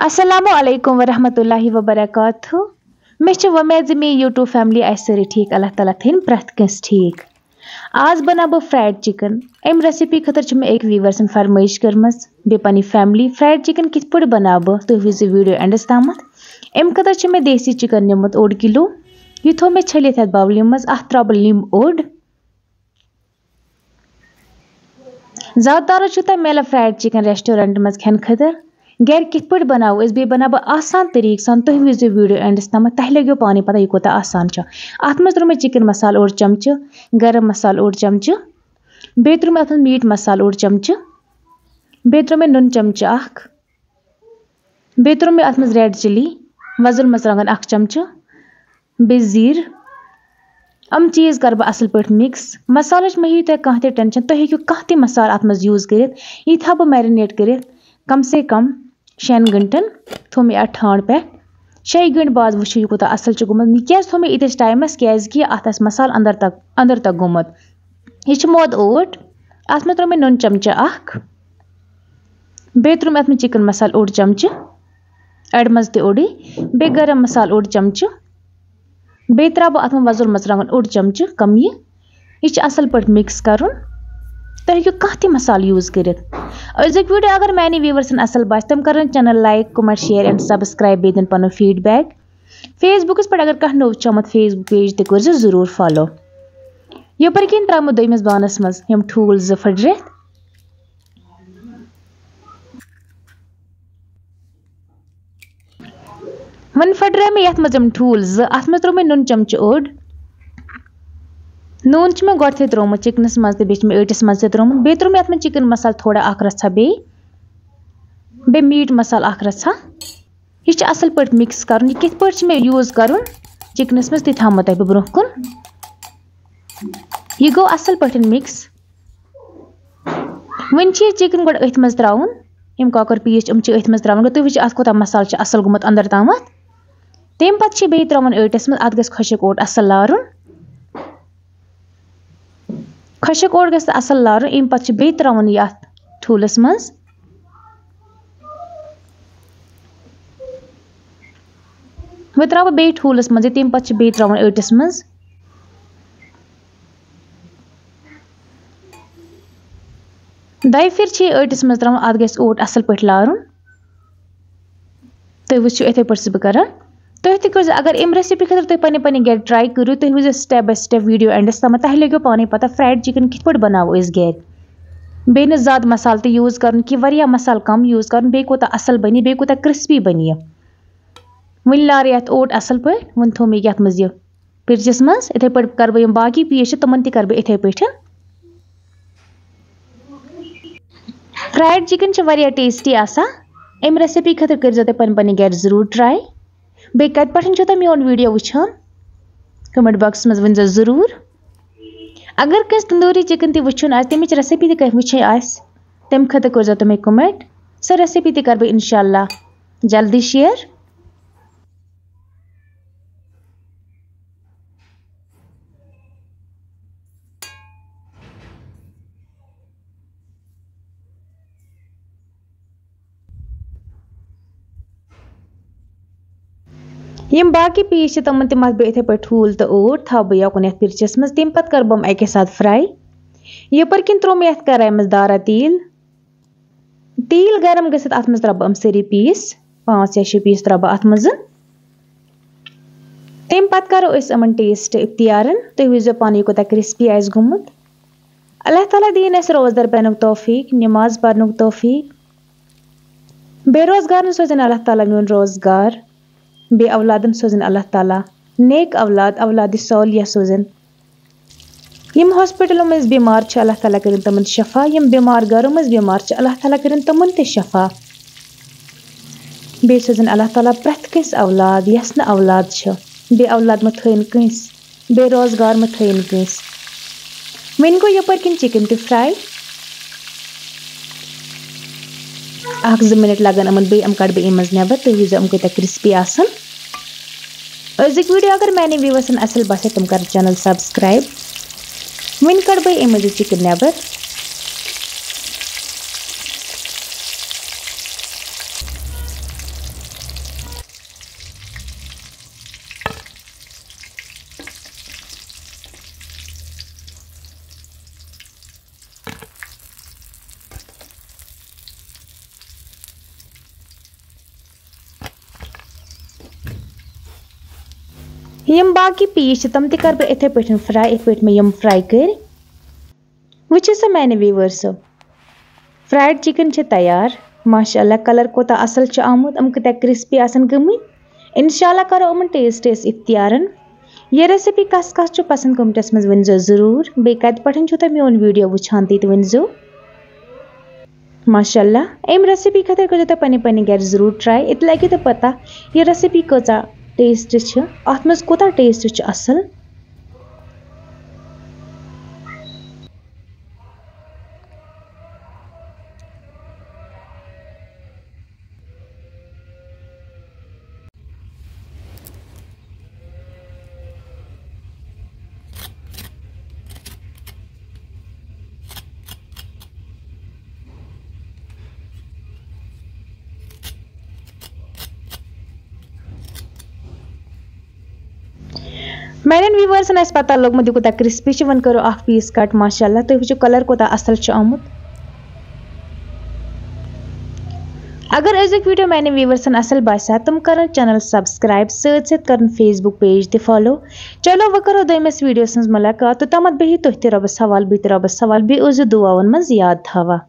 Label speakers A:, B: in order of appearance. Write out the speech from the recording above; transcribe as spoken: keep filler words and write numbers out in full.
A: अस्सलामु अलैकुम वरहमतुल्लाहि वबरकातुहू। मे वमेद मे यूट्यूब फैमिली आए सारी ठीक, अल्लाह ताला थीन प्रथ कंस ठीक। आज बना बह फ्राइड चिकन। अम रेसिपी खतर मे एक व्यूवर्सन फरमाइश कर्म बे पनी फैमिली फ्राइड चिकन कित पड़ बना बह तुह विज वीडियो एंडस तम। अम खतर मे देसी चिकन निमुत ओड किलो। यह थो मे छलित अथ बावली मज अथ त्रा बह लिम ओड। ज़्यादातर तह मिल फ्राइड चिकन रेस्टोरेंट मज खेन खतर। गर कित पड़ बनाओ बे बना बह आसान तरीक सान तुह विज वीडियो एंडस तम। तह लगे पानी पता यह कोता आसान अत मज त्रो मे चिकन मसाल ओड चमच, गरम मसाल ओड चमच, बे त्रो मे अत मीट मसाल ओड चमच, बे त्रो मे नुन चमच अख, बे त्रो मे अत मज रेड चिली वजुल मरचांगन अख चमच, बे जीर। अम चीज कर बह असल पट मिक्स। मसाल मे तुह कह ते टेंशन, तुह हेकू कह ते मसाल अत मज यूज कर। यह थो बह मैरिनेट कर कम से कम शेन गंटन। थो मे अत ठांड पे शे गंट बाद वो यह कोता असल गुमत। क्या थो मे इतिस टाइमस क्या अत मसाल अंदर तक अंदर तक गुमत। यह मोद ओट। अत मे त्रो मे नुन चमच अख, बे त्रो मे अत मे चिकन मसाल ओड चमच अड़ मज ते ओडी, बे गरम मसाल ओड चमच, बे त्रा बह अत मे वजुल मरचांगन ओड चमच कम। यह असल पट मिक्स कर। तुह हेकू कह ते मसाल यूज कर। अजुक वीडियो अगर मैंने व्यूवर्सन असल बास तम कर channel like comment share and subscribe बे दिन पन फीडबैक। फेसबुकस पे अगर कह नव चमत फेसबुक पेज ते कर जरूर फॉलो। यपर किन त्रमो दमिस बानस मज यम ठूल ज फटरे। वन फटरे मे यथ मज यम ठूल ज अत मे त्रो मे नुन चमच ओड। नून मे गोड थे त्रोमुत चिकनस मज बे एटिस मज त्रोमुत। बे त्रो मे अत मे चिकन मसाल थोड़ा अख रछा बे बे मीट मसाल अख रछा। यह असल पट मिक्स कर। यह कित पट मे यूज कर चिकनस मज तह थमो तह ब्रोह कुन। यह गो असल पट मिक्स। वन चिकन गोड अथ मज त्राउन यम कॉकर पीस अम अथ मज त्राउन। तुह वुचो अत कोता मसाल असल गुमत अंदर तमत। तम पत बे त्राउन एटिस मज। अत गस खुशक ओट असल लारुन। खुशक ओट गस असल लारुन। अम पत बे त्राउन यह अत ठूलस मज। वह त्राव बे ठूलस मज। तम पत बे त्राउन एटिस मज। दय फिर एटिस मज त्राउन। अत गस ओट असल पट लारुन। तुह वुचो इथे पट बह कर। तुह तह कर अगर अम रेसिपी खतर तुह पन्ने पन्ने गर ट्राई करू तुह वुचो स्टेप बाय स्टेप वीडियो एंडस तम। तह लगे पानी पता फ्राइड चिकन कित पट बनाओ इस गर। बे न ज्यादा मसाल तो यूज कर कि वरिया मसाल कम यूज कर। बे कोता असल बनी बे कोता क्रिस्पी बनी। वन लार यथ ओट असल पे वन थो मे यथ मज पिरचस मज। इथे पट कर बह बाकी पीस तमन तह कर बह इथे पट। फ्राइड चिकन वरिया टेस्टी आसा। अम रेसिपी खतर कर पन पन गर जरूर ट्राई। बे कत पठन छो मोन वीडियो वुचान कमेंट बॉक्स मज वन जरूर। अगर कस तंदूरी चिकन तह वुचन आस तमिच रेसिपी तह वुचन आस तम खतर कर तुम कमेंट। सो रेसिपी तह कर बह इंशाल्लाह जल्दी शेयर। यम बाकी पीस तमन तम बह इथे पे ठूल तो ओट थो बह यकुन पिरचस मज। तम पत कर बम अके साथ फ्राई। यपर किन त्रो मे कराय मज दारा तील। तील गरम गसित अत मज त्रा बह सारी पीस पांच या शे पीस त्रा बह अत मज। तम पत करो अमन टेस्ट इख्तियारन। तुह वुचो पान कोता क्रिस्पी आस गुमुत। अल्लाह ताला दीन अस रोजदार बेनुक तौफीक, नमाज पढ़नुक तौफीक। बेरोजगार सोजन अल्लाह ताला मोन रोजगार। बे औलादन सोजन अल्लाह ताला नेक औलाद औलाद सौलिया सोजन। यम हॉस्पिटलों में बीमार छ अल्लाह ताला करिन तमन शफा। यम बीमार घरों में बीमार छ अल्लाह ताला करिन तमन ते शफा। बे सोजन अल्लाह ताला प्रथ कस औलाद यस न औलाद छ बे औलाद म थैन कस बेरोजगार म थैन कस। वन गो यपर किन चिकन तह फ्राई। अख ज मिनट लगन अमन बे अम कड़ बह मज नबर। तुह वुचो अम कोता क्रिस्पी आसन। अजुक वीडियो अगर मैंने व्यूवर्सन असल बासे तुम कर चैनल सब्सक्राइब। वन कड़ बह अम मज चिकन नबर। यम बाकी पीस तम तम कर इथे पे फ्राई इत पे मे यम फ्राई कर वुचो सा मैंने व्यूअर्स फ्राइड चिकन तैयार माशाल्लाह कलर कोता असल आमुत अम कत क्रिस्पी आसन गमत इंशाल्लाह करो अमन टेस्ट इफ्तियारन यह रेसिपी कस कस पसंद कमेंटस मज वनजो जरूर बे कत पे तुम मोन वीडियो वुचान ती वनजो माशाल्लाह अम रेसिपी खतर करो तुम पन्ने पन्ने घर जरूर ट्राई इत लगे तो पता यह रेसिपी कचा टेस्ट अत मज कोता टेस्ट असल मैंने व्यूअर्स न पता लोगमुत यह क्रिस्पी वन करो अख पीस कट माशाल्लाह तुम वो कलर कोता असल आमुत अगर अजुक वीडियो मैंने व्यूअर्सन असल बासा तुम कर चैनल सब्सक्राइब सत सत कर फेसबुक पेज ते फॉलो चलो वो करो दोमस वीडियो सज मुलाकात तो तमत बही तुह ते रबस हवाल बह ते रबस हवाल बे दुआवन मज याद थवा।